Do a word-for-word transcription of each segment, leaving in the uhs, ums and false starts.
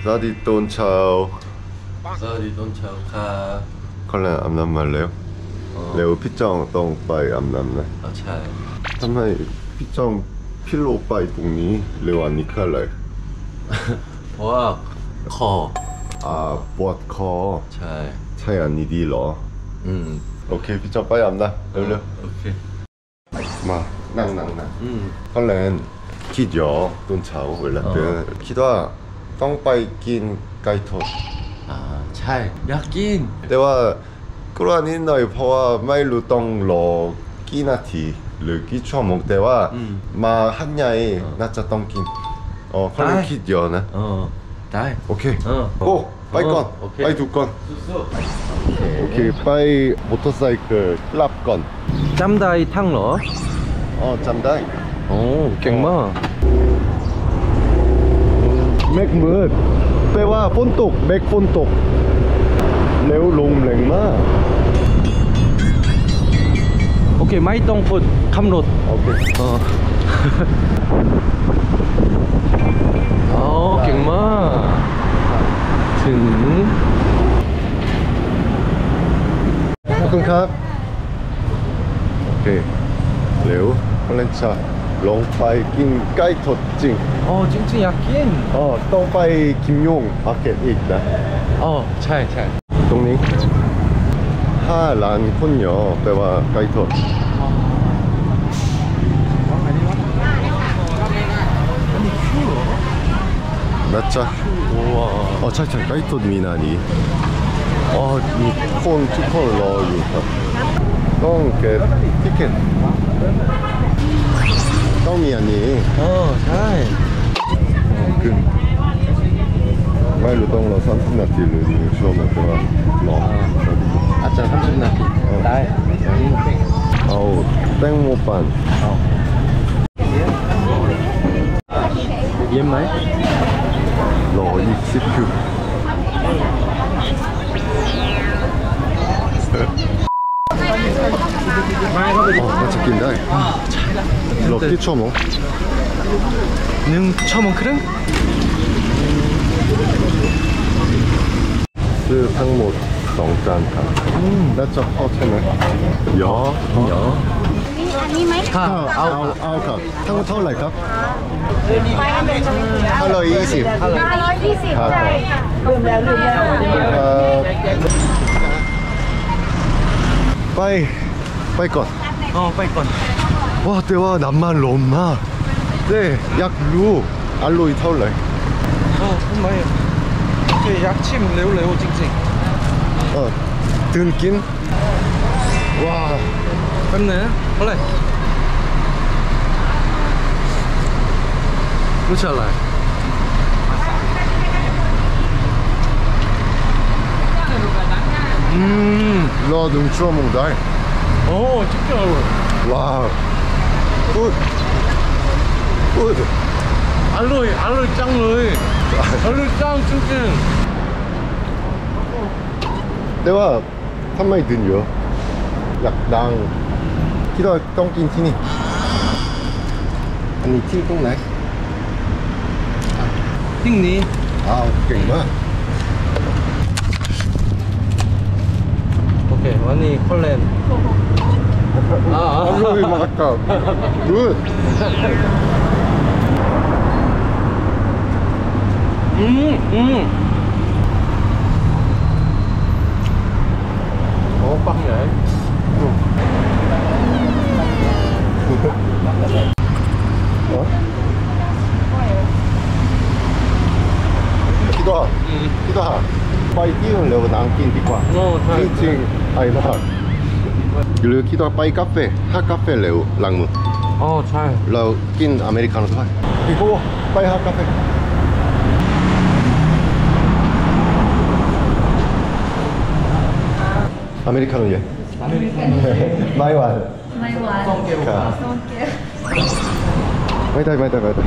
สวัสดีตอนเช้าสวัสดีตอนเช้าค่ะคนแรกอาบน้ำมาแล้วเร็วพี่จองต้องไปอาบน้ำนะใช่ทำไมพี่จองพี่โลไปตรงนี้เร็วอันนี้คืออะไรเพราะว่าคออ่าปวดคอใช่ใช่อันนี้ดีเหรออืมโอเคพี่จองไปอาบน้ำเร็วๆโอเคมานั่งนั่งนั่งอืมคนแรกคิดเยอะตอนเช้าเวลาเดินคิดว่าต้องไปกินไก่ทอดอ่าใช่อยากกินแต่ว่ากลัวนิดหน่อยเพราะว่าไม่รู้ต้องรอกี่นาทีหรือกี่ชั่วโมงแต่ว่ามาหันใหญ่น่าจะต้องกินอ๋อเขาเลยคิดเยอะนะเออได้โอเคโก้ไปก่อนไปดูก่อนโอเคไปมอเตอร์ไซค์กลับก่อนจำได้ทั้งเหรออ๋อจำได้โอ้เก่งมากเมฆมืดแปลว่าฝนตกเมฆฝนตกแล้วลมแรงมากโอเคไม่ต้องพูดคำรถโอเคอ๋อโอ้เก่งมากถึงขอบคุณครับโอเคเร็วคนเล่นชาลงไปกินไก่ทอดจริงอ๋อจริงๆอยากกินอ๋อต้องไปคิมยงมาร์เก็ตอีกนะอ๋อใช่ใช่ตรงนี้ห้าร้านคนเยอะแปลว่าไก่ทอดนะจ๊ะอ๋อใช่ใช่ไก่ทอดมีนานี้อ๋อมีคนทุกคนรออยู่ครับต้องเก็บทิเก็ตต้องมีอันนี้อ๋อใช่ขึ้นไม่รู้ต้องรอสามสิบนาทีหรือหนึ่งชั่วโมงแต่ว่ารออาจจะสามสิบนาทีได้เอาแตงโมปั่นเย็นไหมรอยี่สิบคิวไม่ก็เป็นอ๋อน่าจะกินได้รอกี่ชั่วโมงหนึ่งชั่วโมงครึ่งซื้อทั้งหมดสองจานครับน่าจะพอใช่ไหมเยอะเยอะอันนี้ไหมค่ะเอาเอาครับทั้งหมดเท่าไหร่ครับห้าร้อยยี่สิบห้าร้อยยี่สิบใช่ลืมแล้วลืมแล้วไปไปก่อนอ๋อไปก่อนว้าแต่ว่าน้ำมันร้อนมากเต้อยากรู้อร่อยเท่าไหร่อ๋อทำไมคืออยากชิมเร็วๆจริงๆเออตื่นกินว้าแป๊บนึงเท่าไหร่รู้จักอะไรอืมรอหนึ่งชั่วโมงได้โอ้จริงเหรอว้าวพูดพูดอร่อยอร่อยจังเลยอร่อยจังจริงๆแต่ว่าทำไมดื่มเยอะอยากดังคิดว่าต้องกินที่นี่อันนี้ที่ตรงไหนที่นี้อ้าวเก่งมากโอเควันนี้คนเล่นอร่อยมากครับกูดอืมอืมโอ้ปังใหญ่คิดว่าคิดว่าไปที่อื่นเร็วนั่งกินดีกว่าจริงๆไอ้บ้าหรือคิดว่าไปกาแฟถ้ากาแฟเร็วล้างมืออ๋อใช่เรากินอเมริกาโน่ด้วยพี่โก้ไปหากาแฟอเมริกาโน่เยอะไม่หวานไม่หวานต้องเก็บต้องเก็บไม่ได้ไม่ได้ไม่ได้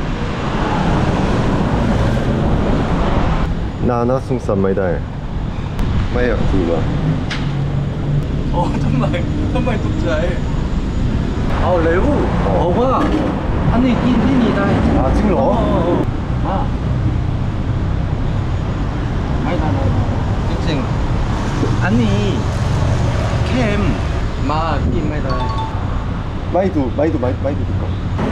นาน่าสงสารไม่ได้ไม่อยากดูละโอ้ทำไมทำไมตกใจเอาเร็วเอาว่าอันนี้กินที่นี่ได้อ่ะจริงเหรออ่ะได้ไม่ได้จริงๆอันนี้เค็มมากกินไม่ได้ไม่ดูไม่ดูไม่ไม่ดูก่อน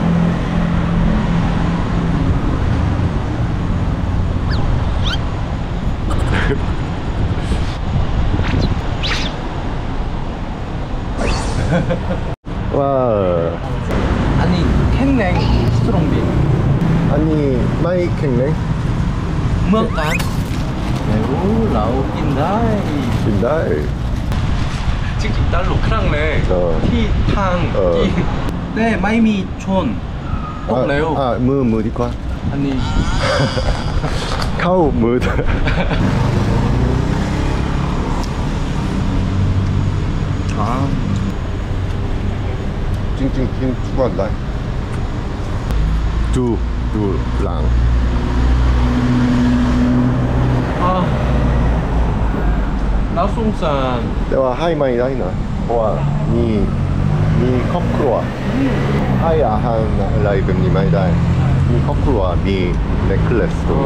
ว้าอันนี้แข็งแรงสตรองดีอันนี้ไม่แข็งแรงเมื่อกันแล้วเรากินได้กินได้จริงๆตลกครั้งเลยเออที่ทางเออกินแต่ไม่มีชนตกเร็วอ่ามือมือดีกว่าอันนี้เข้ามืออ่าจริงๆกินทุกวันได้ดูดูหลังอ่าแล้วสงสารแต่ว่าให้ไม่ได้นะเพราะว่ามีมีครอบครัวให้อาหารอะไรแบบนี้ไม่ได้มีครอบครัวมีเน็กเลสตัวอ๋อ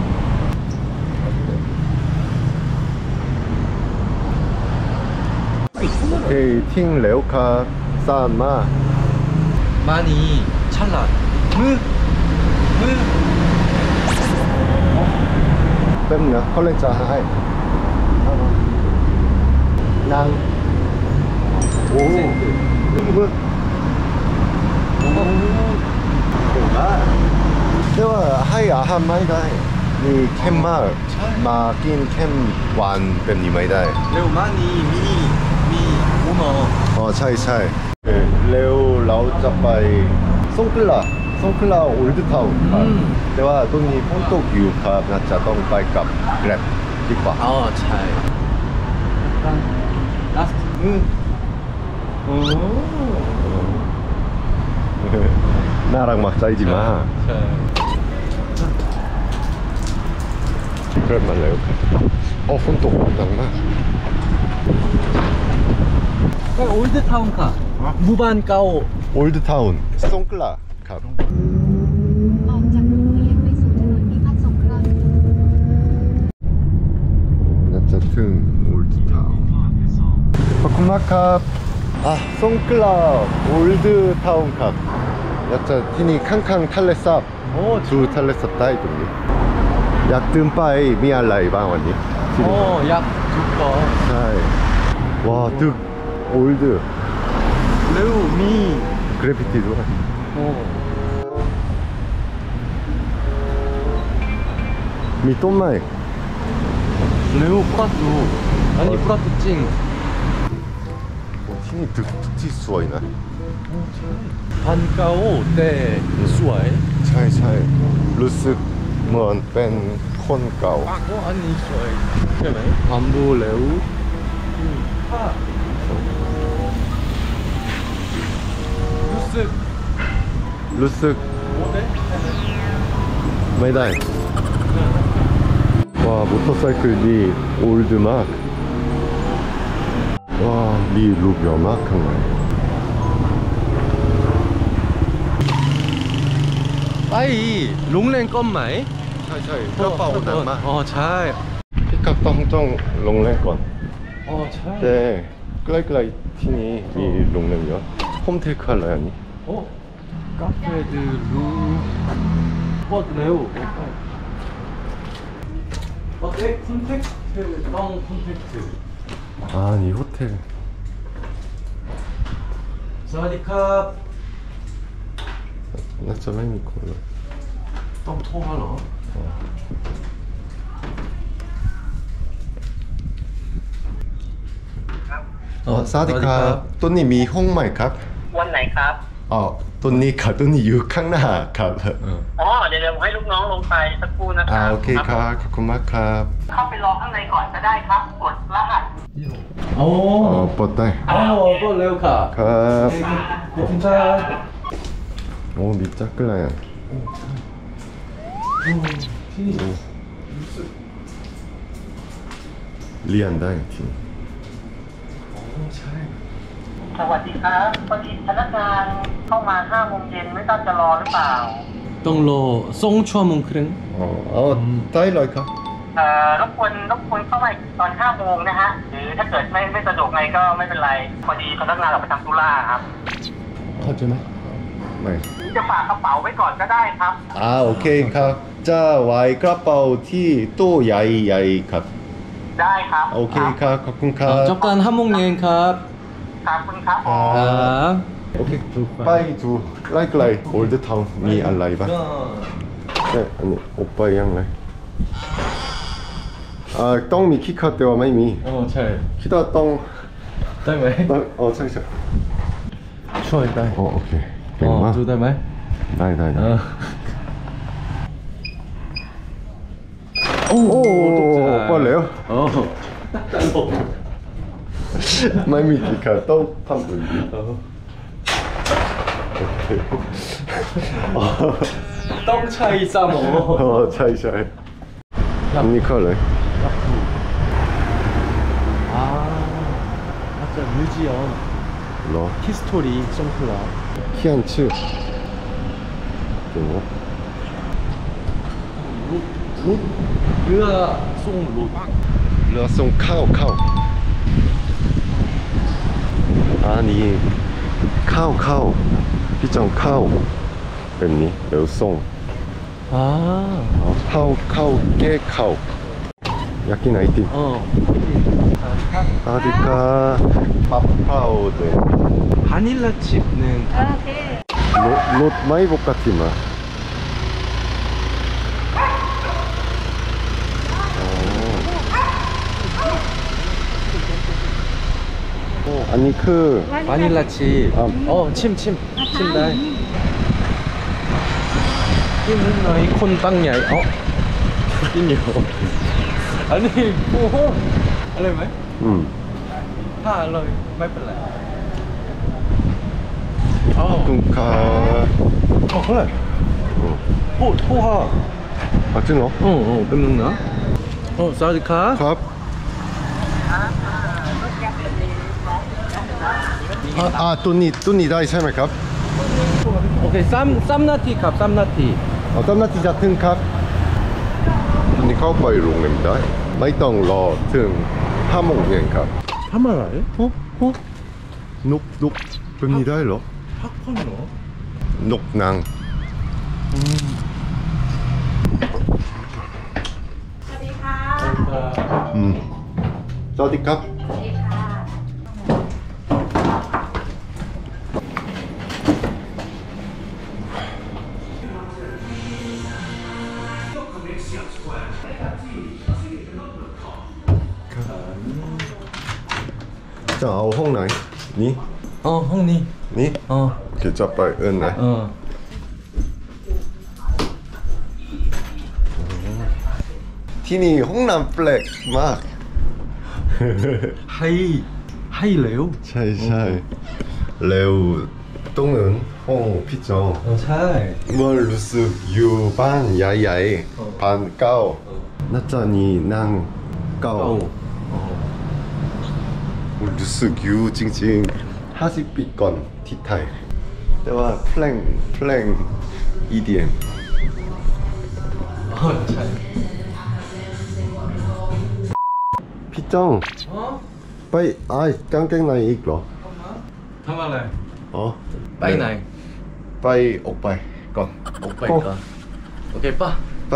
เฮ้ยทิ้งแล้วครับสานมากมานี่ฉลาดมือมือแป๊บนึงนะเขาเล่นจะให้นางโอ้มือเก่งมากแต่ว่าให้อาหารไม่ได้มีเข้มมากมากินเข้มหวานแบบนี้ไม่ได้เร็วมานี่มีมีอุโมงค์อ๋อใช่ใช่เออเร็วเราจะไปสงขลาสงขลาโอลด์ทาวน์ครับแต่ว่าตรงนี้ฝนตกอยู่ครับน่าจะต้องไปกับแกร็บดีกว่าอ๋อใช่ลัสอืมโอ้น่ารักมากใจดีมากใช่แกร็บมาแล้วครับโอ้ฝนตกหนักมากก็โอลด์ทาวน์ค่ะหมู่บ้านเก่าโอลด์ทาวน์สงขลาครับออกจากโรงเรียนไปสู่ถนนพิพัฒน์สงครามน่าจะถึงโอลด์ทาวน์ขอบคุณมากครับอ่ะสงขลาโอลด์ทาวน์ครับน่าจะที่นี่ข้างๆทะเลสาบโอ้ดูทะเลสาบใต้ตรงนี้อยากตื่นไปมีอะไรบ้างวันนี้ที่โอ้นี่อยากจุดก่อนใช่ว้าวตึกโอลด์เร็วมีกราฟฟิตี้ด้วยโอ้มีต้นไม้เร็วพลัดดูอันนี้พลัดจริงโอ้ที่นี่ตึกที่สวยนะพันเก่าแต่สวยใช่ใช่รู้สึกเหมือนเป็นคนเก่าโอ้อันนี้สวยใช่ไหมทำดูเร็วค่ะรู้สึกรู้สึกโอ้เด้ไม่ได้ว้าวมอเตอร์ไซค์นี่โอลด์มากว้าวมีรูปเยอะมากข้างในไปโรงเรียนก่อนไหมใช่ใช่กระเป๋าหนักมากอ๋อใช่พี่กับต้องต้องลงเล่นก่อนอ๋อใช่แต่ใกล้ๆที่นี่มีโรงเรียนเยอะโฮมเทคอะไรอันนี้โอ้กาแฟดูรูปดเร็วโอเคคอนแทคต้องคอนแทคอ่านี่โฮเทลสวัสดีครับน่าจะไม่มีคนเลยต้องโทรมาเหรออ๋อสวัสดีครับต้นนี้มีห้องใหม่ครับวันไหนครับอ๋อต้นนี้ครับต้นนี้อยู่ข้างหน้าครับอ๋อ เดี๋ยวเดี๋ยวผมให้ลูกน้องลงไปสักครู่นะคอ่ารับโอเคครับขอบคุณมากครับเข้าไปรอข้างในก่อนก็ได้ครับ กดรหัสโอ้อ๋อเปิดได้โอ้ก็เร็วค่ะครับขอบคุณครับโอ้มีจักรยานที่นี่เรียนได้ที่นี่โอ้ใช่สวัสดีครับพอดีพนักงานเข้ามาห้าโมงเย็นไม่ทราบจะรอหรือเปล่าต้องรอสองชั่วโมงครึ่งอ๋อเอาได้เลยครับโเอ่อรบกวนรบกวนเข้ามาตอนห้าโมงนะฮะหรือถ้าเกิดไม่ไม่สะดวกไงก็ไม่เป็นไรพอดีพนักงานเราไปทำธุระครับเข้าใจไหมไม่จะฝากกระเป๋าไว้ก่อนก็ได้ครับอ่าโอเคครับจะไว้กระเป๋าที่ตู้ใหญ่ๆครับได้ครับโอเคครับขอบคุณครั 어, บ 잠깐 한 몽 년 컵. ขอบคุณครับผมอ่า 아. โอเคไปดูไล่ไกลโอลด์ทาวน์มีอะไรบ้างเอ๊ะอันนี้โอไปยังไงอ่าต้องมีคิดคัดแต่ว่าไม่มี 어, 잘. คิดว่าต้อง 딸말. ต้องอ๋อใช่ใช่ 추워 딸. อ๋อโอเคเก่งมาก 어, 두 달말. ได้ได้ได้ 어. โอ้โหพอแล้ว 어. 딱 달로. ไม่มีคิดคัดต้องทำอื่น 어. โอเค 떡 차이 싸먹어. อ๋อใช่ใช่อันนี้เข้าเลย 아, 맞아 뮤지엄 เหรอ 히스토리 송클라. เขียนชื่อเจ๋งวะ 롯, 르아 송롯. เรือส่งข้าวข้าวอันนี้ข้าวข้าวพี่จองข้าวแบบนี้เดี๋ยวส่ง 아, ข้าวข้าวแก้ข้าวอยากกินไอติม 어. สวัสดีครับมะพร้าวเดย 바닐라 칩는 รถรถไม่ปกติมาอ๋ออันนี้คือ 바닐라 칩. 아. 어, 침, 침, 침달. 끼는 너희 콘빵냐? 어? 끼냐? 아니, 뭐? 알레 말? อืม 다 알레 말 빨라. ขอบคุณครับ 어, 그래. 호, 호하. 아จริงเหรอ 어, 어, 뺏는다. 어, 사우디카. ครับอ่าอ่าตัวนี้ตัวนี้ได้ใช่ไหมครับ 오케이, 쌈, 쌈나티 값, 쌈나티. เอาตำนาที่จะถึงครับตัวนี้เข้าไปโรงแรมได้ไม่ต้องรอถึงห้าโมงเย็นครับ 파마라에? โอ้โหนกนกแบบนี้ได้เหรอ 팝콘이요? นกนางอืมสวัสดีครับจะเอาห้องไหนนี่ 어, 형님. นี่ 어, โอเคจะไปเอิญนะ 어. ที่นี่ห้องน้ำแปลกมาก 하이, 하이래요? ใช่ใช่เร็วตรงนั้นห้องพี่จอง 어, 잘. เมื่อรู้สึกอยู่บ้านใหญ่ๆพันเก้าน่าจะนี่นั่งเก้า 어. รู้สึกอยู่จริงๆห้าสิบปีก่อนที่ไทยแต่ว่าเพลงเพลง อี ดี เอ็ม 어, 잘. พี่จ้อง 어? ไปไอ้กางเกงในอีกเหรอ 파마래. อ๋อ 빠이나이. ไปออกไปก่อน 오빠이까. 오케이, 빠. ไป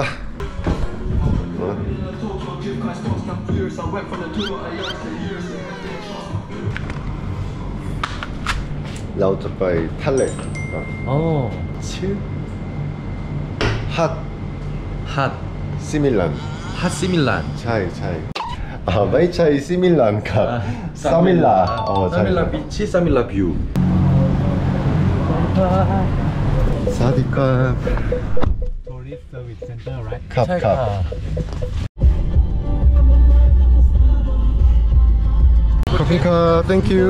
เราจะไปทะเลก่อน 어. ชื่อฮัต 핫. ซิมิลัน 핫시밀란. ใช่ใช่อ่าไม่ใช่ซิมิลันครับซามิลาอ๋อใช่ 사밀라 비치, 사밀라 뷰. สวัสดีครับ Tourist Service Center, right? ครับครับขอบคุณครับ thank you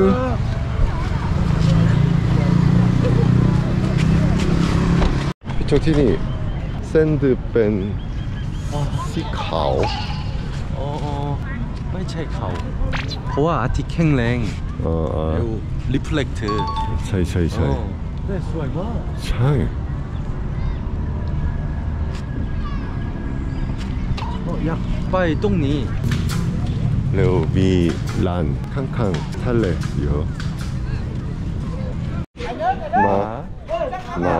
พี่โจที่นี่เส้นดือเป็นสีขาว 어, 어. 빠이차이 카오. 보아 아티 캥랭. เออเออ 그리고 리플렉트. ใช่ใช่ใช่ 어. 네, 수아이가. ใช่ 어, อยากไปตรงนี้เร็วมีร้านข้างๆทะเลเยอะมามา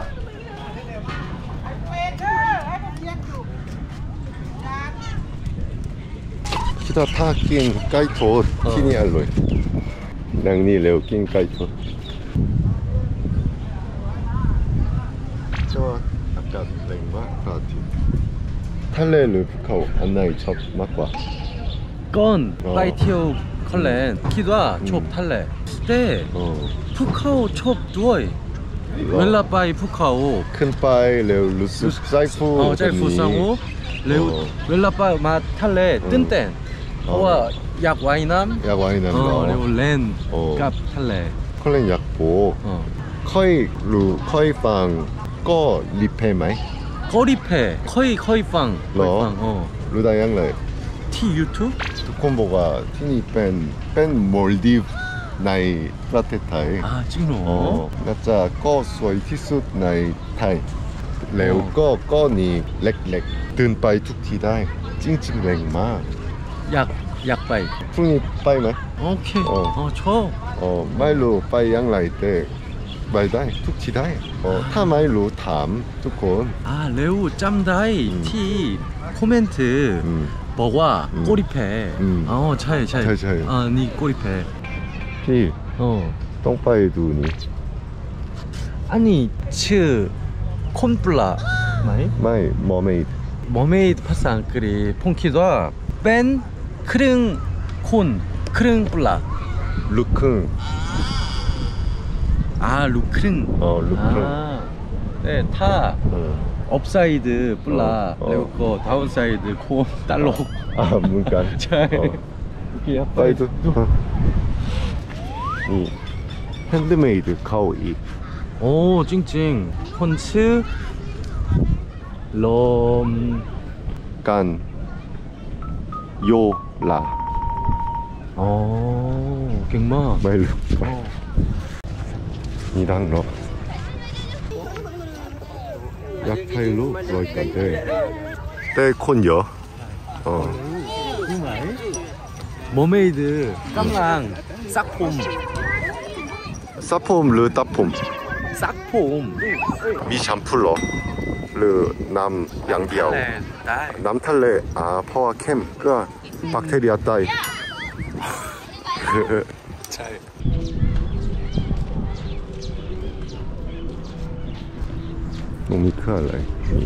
คิดว่าถ้ากินไก่ทอดที่นี่อร่อยดังนี้เร็วกินไก่ทอดก็อากาศแรงมากพระอาทิตย์ทะเลหรือภูเขาอันไหนชอบมากกว่าก่อนอ๋อไปเที่ยวคอนแลนด์คิดว่าชอบทะเลแต่อ๋อภูเขาชอบด้วยเวลาไปภูเขาขึ้นไปเร็วรู้สึกใจฟูเออใจฟูสังโอเร็วอ๋อเวลาไปมาทะเลตื่นเต้นเพราะว่าอยากว่ายน้ำอยากว่ายเอน้ำเหรออเร็วเล่นโอ้กับทะเลเขาเล่นอยากโปเออค่อยรู้ค่อยฟังก็รีเพย์ไหมเกาหลีเพค่อยค่อยฟังเหรอค่อยฟังเออรู้ได้ยังเลยที่ YouTube ทุกคนบอกว่าที่นี่เป็นเป็นมอลดีฟในประเทศไทยอ่าจริงเหรออ๋อน่าจะก็สวยที่สุดในไทยแล้วก็ก็นี่เล็กๆเดินไปทุกที่ได้จริงๆแรงมากอยากอยากไปพรุ่งนี้ไปไหมโอเคอ๋ออ๋อชอบอ๋อไม่รู้ไปยังไงแต่ไปได้ทุกที่ได้อ๋อถ้าไม่รู้ถามทุกคนอ่าเร็วจำได้อืมที่คอมเมนต์อืมบอกว่าอืมโกริเพอืมอ๋อใช่ใช่ใช่ใช่อ่านี่โกริเพพี่อ๋อต้องไปดูนี่อันนี้ชื่อคนปลาไหมไม่มอเมดมอเมดภาษาอังกฤษผมคิดว่าเป็นครึ่งคนครึ่งปลาลูกครึ่งอ่าลูกครึ่งอ๋อลูกครึ่งอ่าแต่ถ้าเออ 업사이드 플라 어, 어. 그리고 다운사이드 콘 달러 อ่าเหมือนกันใช่อ๋อ 이렇게 ไปดูนี่แฮนด์เมดเข้าอีก 오 찡찡 펀치 럼 กันโยลา 어 갱마 ไม่รู้นี่ดังเนาะอยากถ่ายรูปรอยกันเด้แต่คนเยอะอ๋อ 머메이드 깜랑 싹폼 ซับผมหรือตับผม 싹폼 มีแชมพูเหรอหรือน้ำอย่างเดียว 네, 나 น้ำทะเลอ่าเพราะว่าเข้มก็แบคทีเรียตาย 잘 ตรงนี้คืออะไรนี่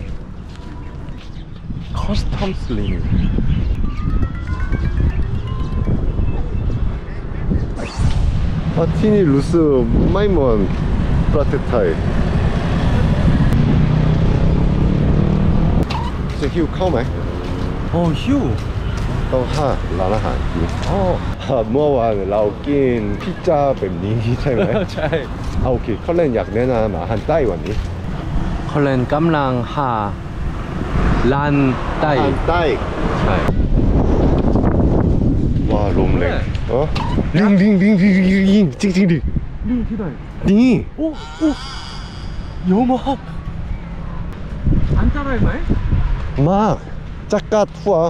커스텀 슬링 อ่ะที่นี่รู้สึกไม่เหมือนประเทศไทยจะหิวเข้าไหม 어 휴 ต้องห้าร้านอาหารกิน 어 อ่าเมื่อวานเรากินพิซซ่าแบบนี้ใช่ไหม 잘 เอาโอเคเขาเล่นอยากแนะนำอาหารใต้วันนี้ 컬렌 깜랑 하란 อา 따이 หารใต้ 잘 ว่าลมแรงเออลิงลิงลิงลิงลิงลิงจริงจริงดิ 기다려 นี่ 오! 오! 영어! 안 따라해 말? มากจักรทัว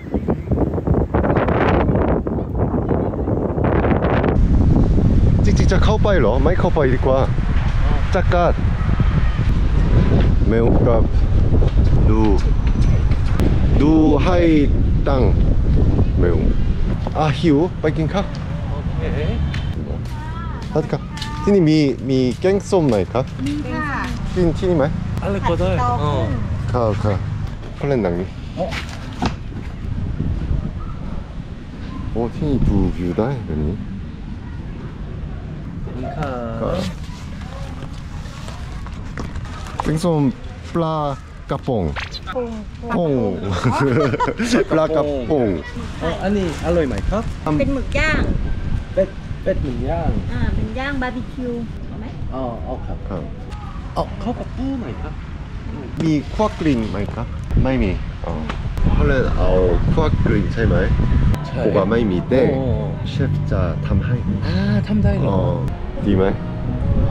จริงๆจะเข้าไปเหรอไม่เข้าไปดีกว่าจักรแมวกับดูดูให้ตังค์แมวอ่ะหิวไปกินข้าว 오케이 ฮัทครับที่นี่มีมีแกงส้มไหมครับมีค่ะกินที่นี่ไหม 알레 거다 어 ข้าวค่ะเขาเล่นหนังนี้ 어? โอ้ที่นี่ดูวิวได้แบบนี้ 카 แกงส้มปลากระป๋องปุงปง ปลากระป๋อง 어, 아니 알로이 마이카? เป็นหมึกย่าง 뺏, 뺏 문양 อ่า เป็นย่างบาร์บีคิวเอาไหม 어, 어, 카 ครับ 어, 카우카 뿌 마이카? มีคั่วกลิ้งไหมครับ ไม่มีอ๋อเขาเลยเอาคั่วกลิ้งใช่ไหมผมว่าไม่มีแต่ 어. เชฟจะทำให้ 아, 탐다이로 อ๋อดีไหม 어,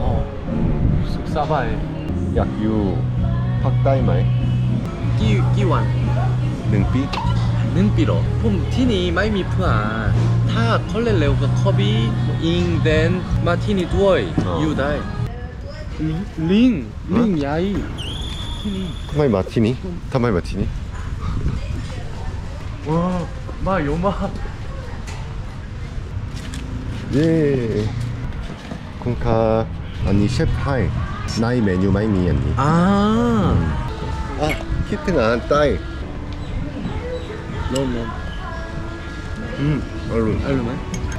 쑥사바에 อยากอยู่ภาคใต้ไหม 끼, 끼완 หนึ่งปีหนึ่งปีเหรอผมที่นี่ไม่มีเพื่อนถ้าเขาเล่นเร็วกับคอบี้อิงเดนมาที่นี่ด้วยอยู่ได้ลิงลิงใหญ่ที่นี่ทำไมมาที่นี่ทำไมมาที่นี่ว้าวมาเยอะมากเย้คุณครับอันนี้เชฟไทยในเมนูไม่มีอันนี้อ่าอ่ะคิดถึงอาหารใต้นมนมอืมอร่อยอร่อยไหม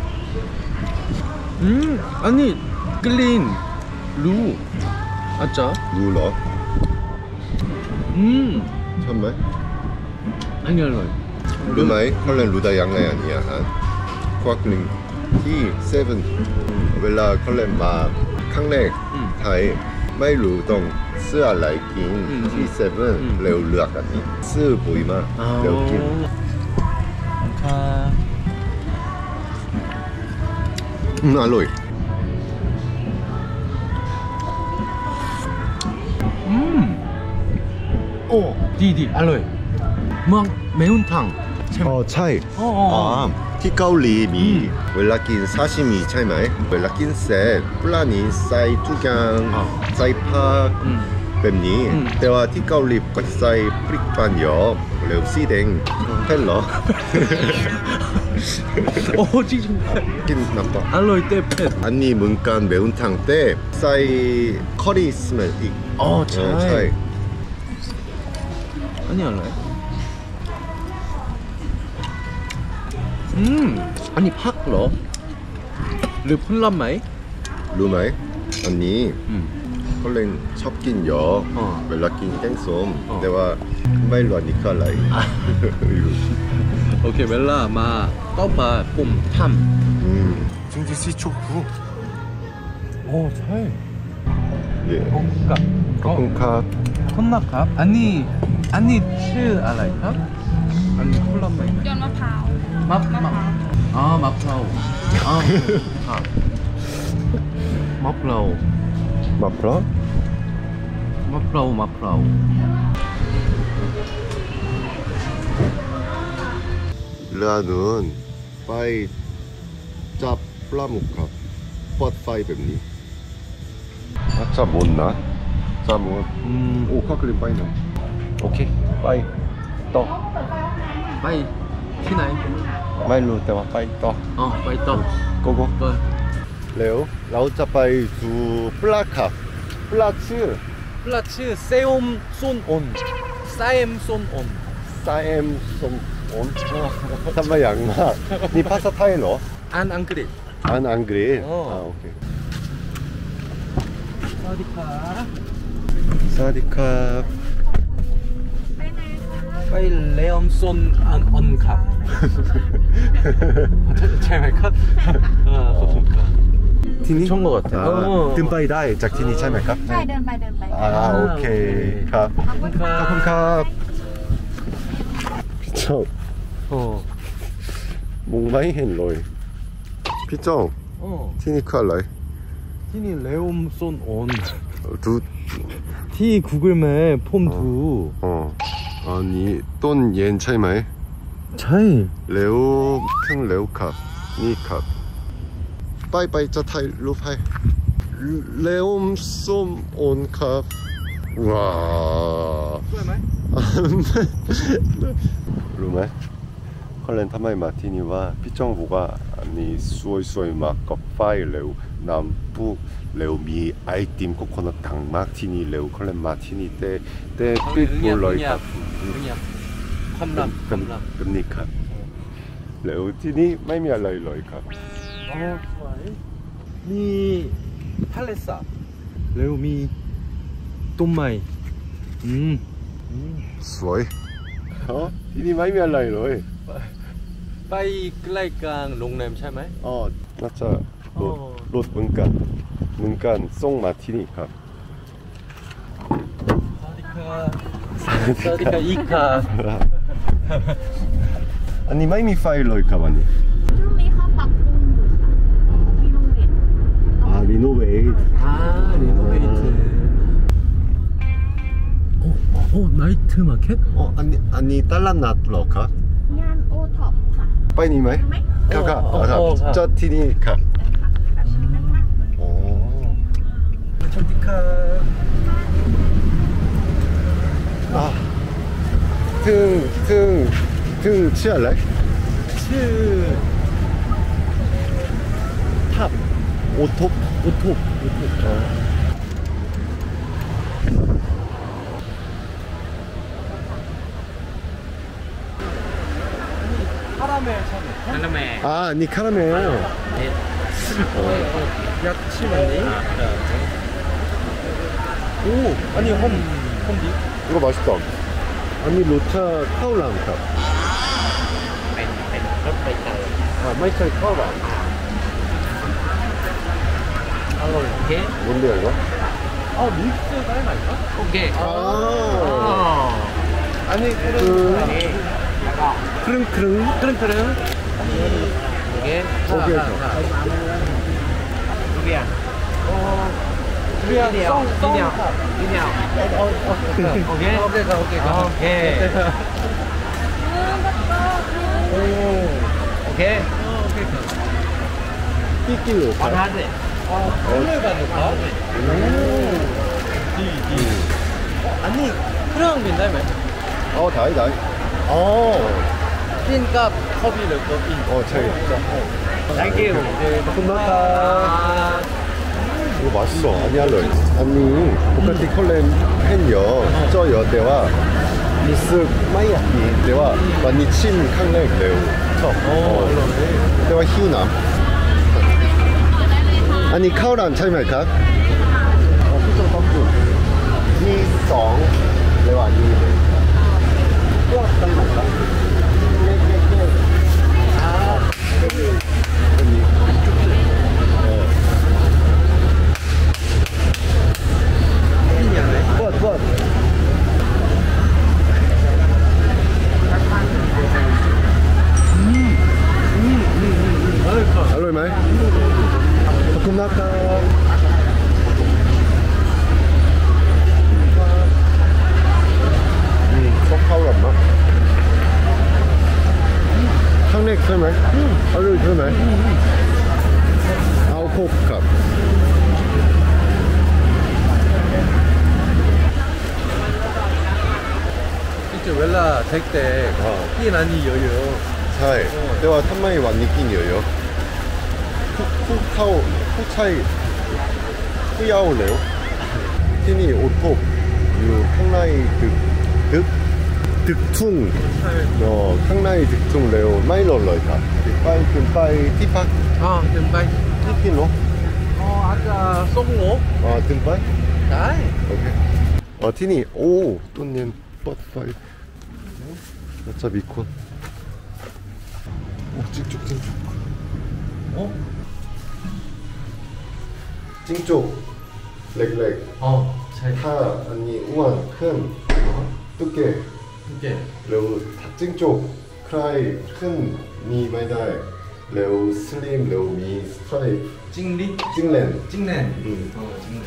อืมอันนี้กลิ่นรู้อาจารย์รู้เหรออืมชอบไหมอันนี้อร่อยรู้ไหมเขาเรียนรู้ได้ยังไงอันนี้อาหารควักหนึ่งที่เซเว่นเวลาเขาเรียนมาครั้งแรกไทยไม่รู้ต้องซื้ออะไรกินที่เซเว่นเร็วเลือกอันนี้ซื้อปุ๋ยมาเร็วกินค่ะอืมอร่อยอืมโอ้ดีดีอร่อยเมืองเมอุนทังใช่ไหมอ๋อใช่อ๋ออ๋อที่เกาหลีมีเวลากินซาชิมิใช่ไหมเวลากินเสร็จปลานี้ใส่ทุกอย่างใส่ผักอืมแบบนี้อืมแต่ว่าที่เกาหลีก็ใส่พริกปั่นเยอะเร็วสีแดงเห็นเหรอโอ้จริงจริงกินน้ำตาลอร่อยเต็มเผ็ดอันนี้เหมือนกันเบลนทางเต้ใส่คอรี่สเมลอีกอ๋อใช่เออใช่อันนี้อร่อยอืมอันนี้ผักเหรอหรือผลไม้รู้ไหมอันนี้อืมเขาเล่นชอบกินเยอะอ๋อเวลากินแกงส้มอ๋อแต่ว่าไม่รู้อันนี้คืออะไรไม่รู้โอเคเวลามาต่อไปผมทอืมจริงๆสิชอบกูำโอ้ใช่เย้ผมกับขอบคุณครับคุณนะครับอันนี้อันนี้ชื่ออะไรครับอันนี้ผลไม้ยอดมะพร้าวมะมะพร้าวอ๋อมะพร้าวอ๋อครับมะพร้าวมาพร้อมมะพร้าวมะพร้าวเรือนู้นไปจับปลาหมึกครับปลอดไฟแบบนี้อาจจะหมดนะจะหมดอืมโอ้ข้าวกลิ่นไปหน่อยโอเคไปต่อไปที่ไหนไม่รู้แต่ว่าไปต่ออ๋อไปต่อโกโก้ไปเร็วเราจะไปดูปลาครับปลาชื่อปลาชื่อเซลมซุนอนไซเอ็มซุนอนไซเอ็มสมอนทำไมอย่างมากนี่ภาษาไทยเหรออ่านอังกฤษอ่านอังกฤษอ๋ออ่าโอเคสวัสดีครับสวัสดีครับไปเลอมซุนอันออนครับใช่ไหมครับอ่าขอบคุณครับที่นี่ช่องโหลดอ่าอ๋อขึ้นไปได้จากที่นี่ใช่ไหมครับใช่เดินไปเดินไปอ่าโอเคครับขอบคุณครัขอบคุณครับพี่เจ้าโอ้มองไม่เห็นเลยพี่เจ้าโอ้ที่นี่คืออะไรที่นี่เลอมซุนอนดูที่ Google Map ผมดูอ๋ออันนี้ต้นเย็นใช่ไหมใช่เร็วเครื่องเร็วครับนี่ครับไปไปจะถ่ายรูปให้เร็วส้มโอนครับว้าวสวยไหมรู้ไหมเขาเล่นทำไมมาที่นี่ว่าพี่จ้องบอกว่าอันนี้สวยๆมากกับไฟเร็วน้ำพุเร็วมีไอติมโคโคนัทดังมากที่นี่เร็วเขาเล่นมาที่นี่แต่แต่ปิดหมดเลยครับเงียบความลับความลับแบบนี้ครับเร็วที่นี่ไม่มีอะไรเลยครับอ๋อสวยมีทะเลสาบแล้วมีต้นไม้อืมอืมสวยอ๋อที่นี่ไม่มีอะไรเลยไปใกล้กลางโรงแรมใช่ไหมอ๋อน่าจะรถอ๋อรถเหมือนกันเหมือนกันส่งมาที่นี่ครับสวัสดีครับสวัสดีครับอีกครับอันนี้ไม่มีไฟเลยครับอันนี้ช่วงนี้เขาปรับปรุงอยู่รีโนเวทอ่ารีโนเวทอ่ารีโนเวทโอ้โอ้โอ้ไนท์มาร์เก็ตอ๋ออันนี้อันนี้ตลาดนัดเหรอครับงานโอท็อปค่ะไปนี่ไหมไหมครับครับโอ้ครับโอ้ครับจอดที่นี่ครับแบบนี้นะคะโอ้สวัสดีครับอ่ะถึงถึงถึงชื่ออะไรชื่อ 탑 오톱 오톱 오톱 어. 카라멜 샤베 카라멜 아, 니 카라멜. 야치 맞니? 오 아니 홈 홈디 이거 맛있다. 아니 로차 카울람카. 아, 마이차이 카울람. 오케이 뭔데요 이거? 아 믹스 딸기 아닌가? 오케이 아, 아니 그 그런 크릉크릉. 그런 이게 오케이. 두리안 어 두리안 송 그냥 그냥 오케이 오케이 오케이 오케이 오케이 오케이 삐끼로. 원하지 아 오늘 가니까 디디 아니 그냥 된다며 어, 다이 다이. 어, 핀값 컵이를 컵인 어, 차이. 땡큐 고맙다. 이거 맛있어. 아니 할로. 아니 똑같이 컬렌 팬요. 저 여대와 미스 마이야키 대와 많이 친 캉렉 레오. 첫. 어, 대와 희우남. 아니 카오란 차이 말까? 어, 피자 덕분. 이성 대와 이. 또 어떤 건가? 아, 언니. 어. 뻗, 뻗. 알로이 마이? 고맙다. 음, 속 카오란마? 상렉 설말? 알로이 설말? 아우코캅. 진짜 웰라 될때 어. 핀 아니 여유 차이. 내가 탐마이 완니끼니요. 푸카오, 푸차이, 뿌야오래요. 티니 오톱, 유 캉라이 득, 득, 득퉁, 어, 캉라이 득퉁 레오 마이롤러이다. 빠이 뜸빠이 티파, 아 뜸바이 티피노, 어 아까 송로 어 뜸빠이. 나이 오케이. 어 티니 오 또님 버터파이. 어차 미콘. 오 찡쪽 찡쪽. 어? 찡쪽. 렉렉. 어잘 타 아니 우한 큰 두께 이게 레오 탑찡쪽 크라이 큰미 마이다이 레오 슬림 레오 미 스트라이프 찡리 찡렌 찡렌 음. 어 찡렌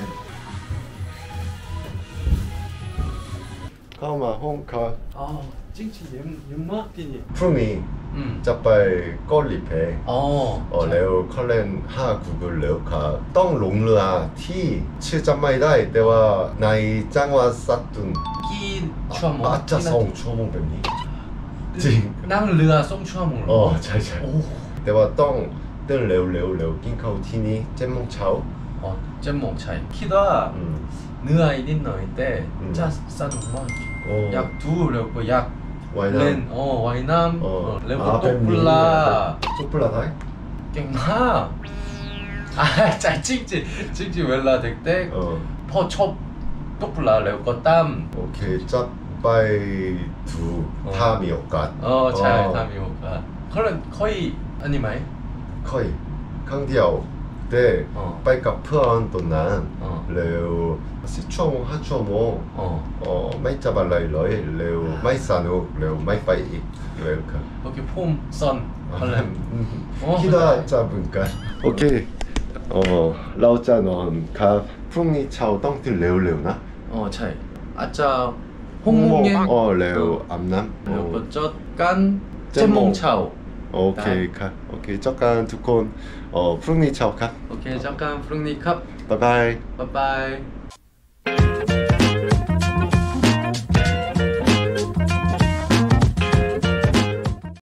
카오마 홍카 아 찡치 윤마 띠니 프루미 음 짜빠이 꼴리페 어 어 레오 컬렌 하 구글 레오카 똥 롱르아 티 칠짬마이다이 때와 나이 짱와 싸둔 끼 추어몽 아짜 성 추어몽 뱀니 찡 นั่งเรือส่งชั่วโมง 어 잘잘 โอ้แต่ว่าต้องเต้นเร็วเร็วเร็วกินข้าวที่นี่เจ็ดโมงเช้า 어 잼몽 차이 키가 อืม 느아 이딘 너인데 음. 짜 싸는구만 โอ้ 약두 그래갖고 약 ไว้นะ 렌, 어 와이남, 어. 어, 레고 아, 똑불라, 쪽불라 다이? 깽마, 아, 짜 찡찡, 찡찡 웰라 덱덱, เออ 퍼첩 똑불라 레고 거땀, โอเคจับไปดูถ้ามีโอกาส 어, 잘 담이오가. 그런 거의 아니마이? ค่อยครั้งเดียวแต่ 어, ไปกับเพื่อนตัวนั้น 어, เร็วสิบชั่วโมงห้าชั่วโมง 어. อ๋อไม่จับอะไรเลยเร็วไม่สนุกเร็วไม่ไปอีกเร็วครับ 이렇게 폼, 선, 컬렘. 어, คิดว่าจะเหมือนกันโอเคเออเราจะนอนครับพรุ่งนี้เช้าต้องตื่นเร็วๆนะ 어, 차이. 아짜 หกโมงเย็นอ๋อเร็วอาบน้ำแล้วโอ้ก็จดกันเจ็เจ็ดดโมโมงงเช้าโอเคครับโอเคเจอกันทุกคนเอ่อพรุ่งนี้เช้าครับโอเคเจอกันพรุ่งนี้ครับบ๊ายบายบ๊ายบาย